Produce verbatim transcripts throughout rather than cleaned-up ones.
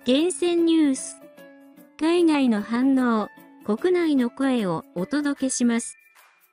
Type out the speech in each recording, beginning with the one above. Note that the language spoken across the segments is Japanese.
厳選ニュース。海外の反応、国内の声をお届けします。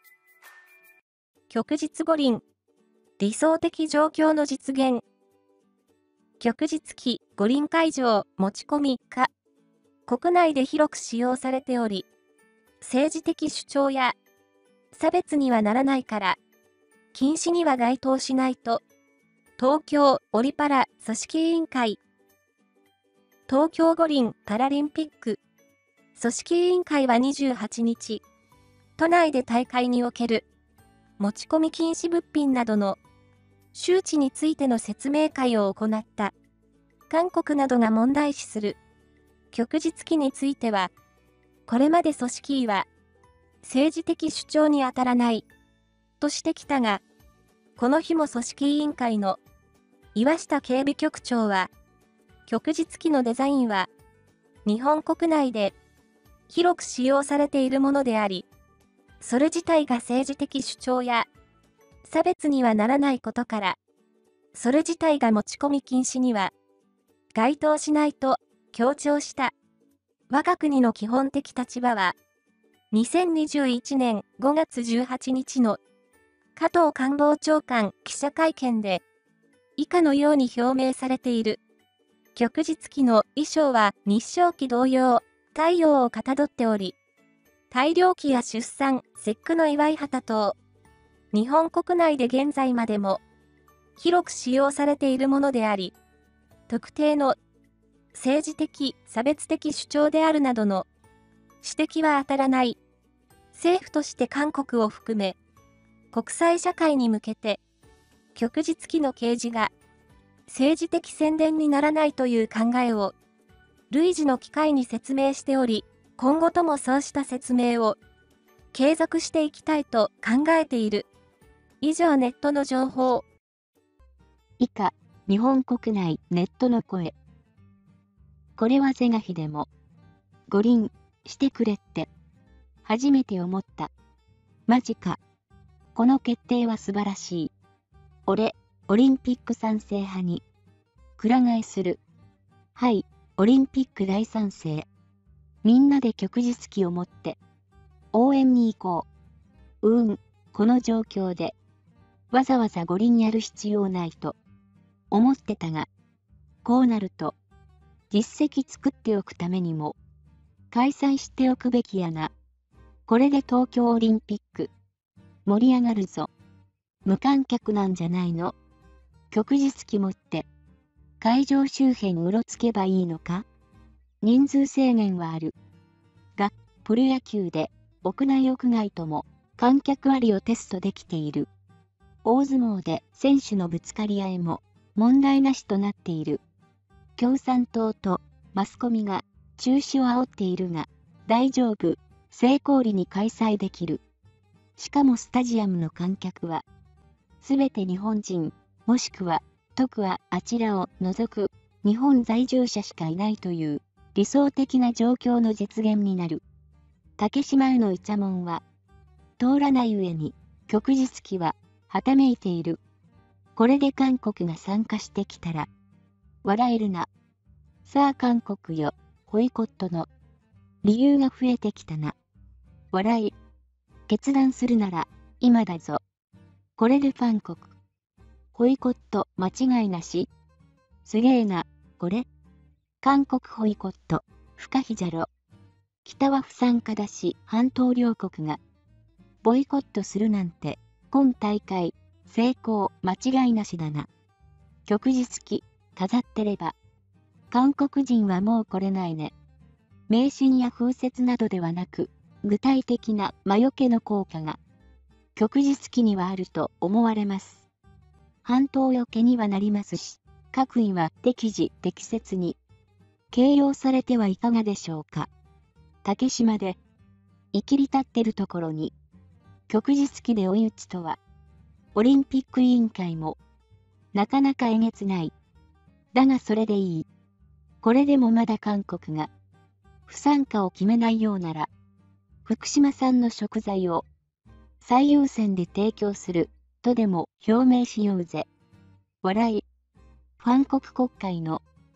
旭日五輪。理想的状況の実現。旭日旗五輪会場持ち込みか。国内で広く使用されており、政治的主張や差別にはならないから、禁止には該当しないと、東京オリパラ組織委員会。東京五輪パラリンピック組織委員会はにじゅうはちにち、都内で大会における持ち込み禁止物品などの周知についての説明会を行った。韓国などが問題視する旭日旗については、これまで組織委は政治的主張に当たらないとしてきたが、この日も組織委員会の岩下警備局長は、旭日旗のデザインは日本国内で広く使用されているものであり、それ自体が政治的主張や差別にはならないことから、それ自体が持ち込み禁止には該当しないと強調した。我が国の基本的立場は、にせんにじゅういちねんごがつじゅうはちにちの加藤官房長官記者会見で、以下のように表明されている。旭日旗の衣装は日章旗同様、太陽をかたどっており、大漁旗や出産、節句の祝い旗等、日本国内で現在までも広く使用されているものであり、特定の政治的、差別的主張であるなどの指摘は当たらない。政府として韓国を含め、国際社会に向けて、旭日旗の掲示が政治的宣伝にならないという考えを類似の機会に説明しており、今後ともそうした説明を継続していきたいと考えている。以上ネットの情報。 以下、日本国内ネットの声。これは是が非でも五輪してくれって初めて思った。マジか。この決定は素晴らしい。俺、オリンピック賛成派にくら替えする。はい、オリンピック大賛成。みんなで旭日旗を持って応援に行こう。うーん、この状況でわざわざ五輪やる必要ないと思ってたが、こうなると実績作っておくためにも開催しておくべきやな。これで東京オリンピック盛り上がるぞ。無観客なんじゃないの？旭日旗持って会場周辺うろつけばいいのか？人数制限はあるが、プロ野球で屋内屋外とも観客ありをテストできている。大相撲で選手のぶつかり合いも問題なしとなっている。共産党とマスコミが中止を煽っているが、大丈夫、成功裏に開催できる。しかもスタジアムの観客はすべて日本人、もしくは徳はあちらを除く日本在住者しかいないという理想的な状況の実現になる。竹島へのイチャモンは通らない上に旭日旗ははためいている。これで韓国が参加してきたら笑えるな。さあ韓国よ、ボイコットの理由が増えてきたな。笑い。決断するなら今だぞ。これで韓国ボイコット間違いなし。すげえな、これ。韓国ボイコット、不可避じゃろ。北は不参加だし、半島両国がボイコットするなんて、今大会、成功間違いなしだな。旭日旗、飾ってれば、韓国人はもう来れないね。迷信や風説などではなく、具体的な魔除けの効果が、旭日旗にはあると思われます。半島よけにはなりますし、各位は適時適切に掲揚されてはいかがでしょうか。竹島で、いきり立ってるところに、旭日旗で追い打ちとは、オリンピック委員会も、なかなかえげつない。だがそれでいい。これでもまだ韓国が、不参加を決めないようなら、福島産の食材を最優先で提供するとでも表明しようぜ。笑い。韓国国会の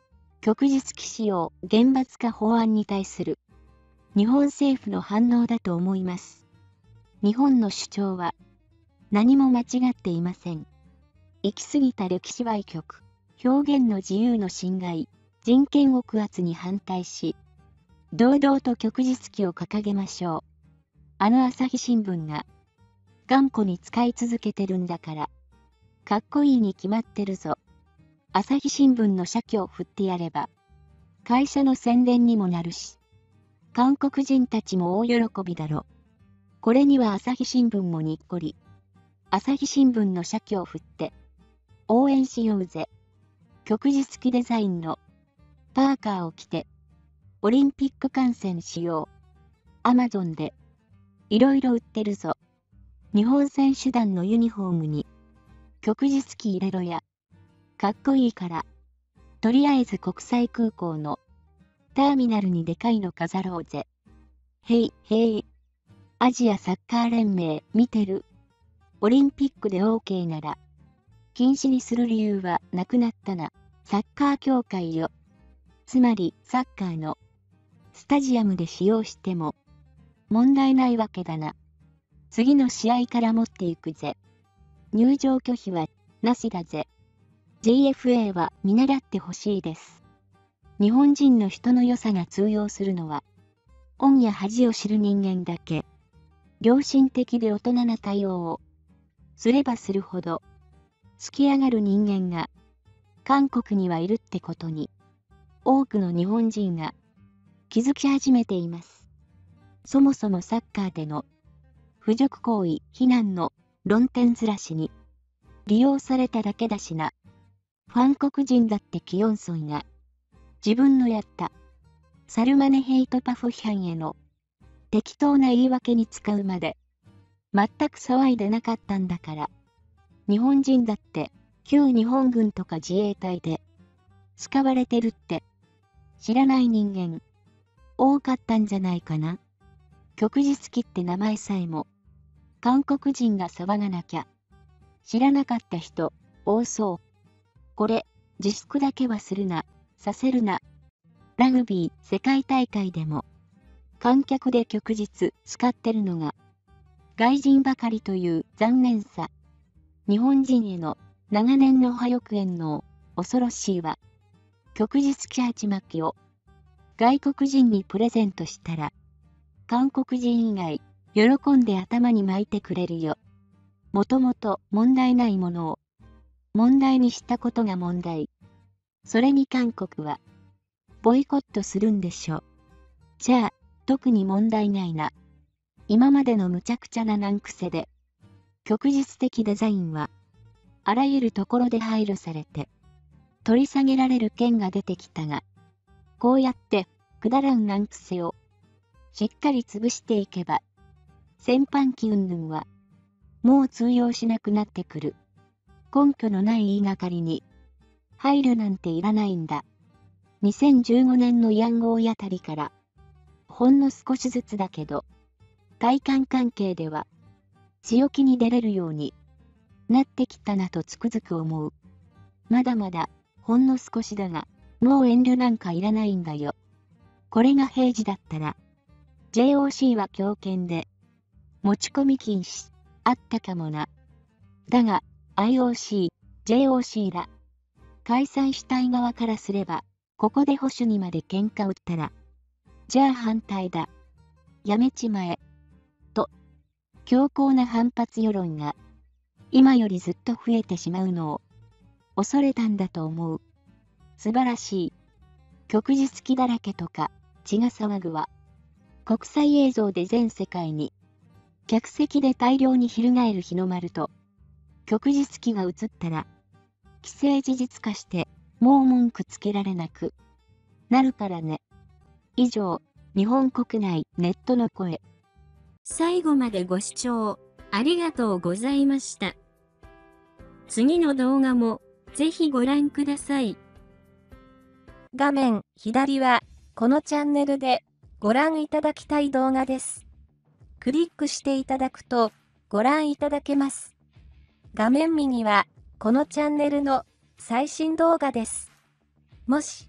旭日旗使用厳罰化法案に対する日本政府の反応だと思います。日本の主張は何も間違っていません。行き過ぎた歴史歪曲、表現の自由の侵害、人権抑圧に反対し、堂々と旭日旗を掲げましょう。あの朝日新聞が頑固に使い続けてるんだから、かっこいいに決まってるぞ。朝日新聞の社旗を振ってやれば、会社の宣伝にもなるし、韓国人たちも大喜びだろ。これには朝日新聞もにっこり。朝日新聞の社旗を振って、応援しようぜ。旭日旗デザインのパーカーを着て、オリンピック観戦しよう。アマゾンで、いろいろ売ってるぞ。日本選手団のユニフォームに、旭日旗入れろや。かっこいいから。とりあえず国際空港のターミナルにでかいの飾ろうぜ。へいへい。アジアサッカー連盟見てる。オリンピックで OK なら、禁止にする理由はなくなったな。サッカー協会よ。つまりサッカーのスタジアムで使用しても問題ないわけだな。次の試合から持っていくぜ。入場拒否はなしだぜ。ジェイエフエー は見習ってほしいです。日本人の人の良さが通用するのは、恩や恥を知る人間だけ。良心的で大人な対応をすればするほど、突き上がる人間が韓国にはいるってことに、多くの日本人が気づき始めています。そもそもサッカーでの侮辱行為、非難の論点ずらしに利用されただけだしな。ファン国人だってキヨンソンが自分のやったサルマネヘイトパフ批判への適当な言い訳に使うまで全く騒いでなかったんだから。日本人だって旧日本軍とか自衛隊で使われてるって知らない人間多かったんじゃないかな。旭日旗って名前さえも韓国人が騒がなきゃ知らなかった人多そう。これ自粛だけはするな、させるな。ラグビー世界大会でも観客で旭日使ってるのが外人ばかりという残念さ。日本人への長年の右翼縁の恐ろしいわ。旭日旗鉢巻きを外国人にプレゼントしたら韓国人以外喜んで頭に巻いてくれるよ。もともと問題ないものを問題にしたことが問題。それに韓国はボイコットするんでしょ。じゃあ特に問題ないな。今までの無茶苦茶な難癖で旭日的デザインはあらゆるところで配慮されて取り下げられる件が出てきたが、こうやってくだらん難癖をしっかり潰していけば戦犯期云々はもう通用しなくなってくる。根拠のない言いがかりに配慮なんていらないんだ。にせんじゅうごねんのヤンゴーあたりからほんの少しずつだけど対韓関係では強気に出れるようになってきたなとつくづく思う。まだまだほんの少しだがもう遠慮なんかいらないんだよ。これが平時だったら ジェイオーシー は強権で持ち込み禁止あったかもな。だが アイオーシー、ジェイオーシー ら開催したい側からすればここで保守にまで喧嘩売ったらじゃあ反対だ。やめちまえ。と強硬な反発世論が今よりずっと増えてしまうのを恐れたんだと思う。素晴らしい。旭日旗だらけとか血が騒ぐわ。国際映像で全世界に客席で大量に翻る日の丸と旭日旗が映ったら既成事実化してもう文句つけられなくなるからね。以上、日本国内ネットの声。 最後までご視聴ありがとうございました。次の動画もぜひご覧ください。 画面左はこのチャンネルでご覧いただきたい動画です。クリックしていただくとご覧いただけます。画面右はこのチャンネルの最新動画です。もし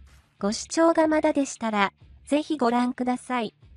ご視聴がまだでしたら、ぜひご覧ください。